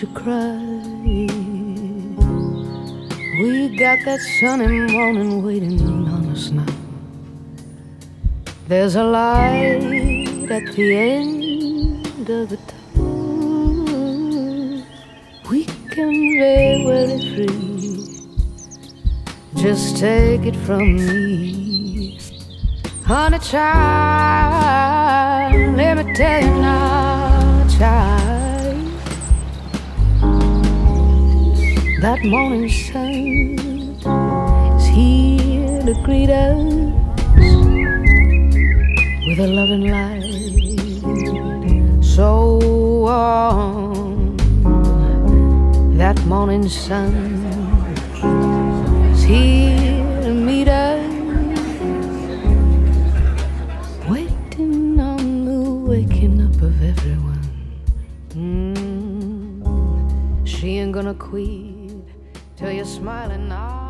you cry. We got that sunny morning waiting on us now. There's a light at the end of the tunnel. We can be very free. Just take it from me, honey child. Let me tell you now, child, that morning sun is here to greet us with a loving light so warm. That morning sun is here to meet us, waiting on the waking up of everyone. She ain't gonna quit till you're smiling now.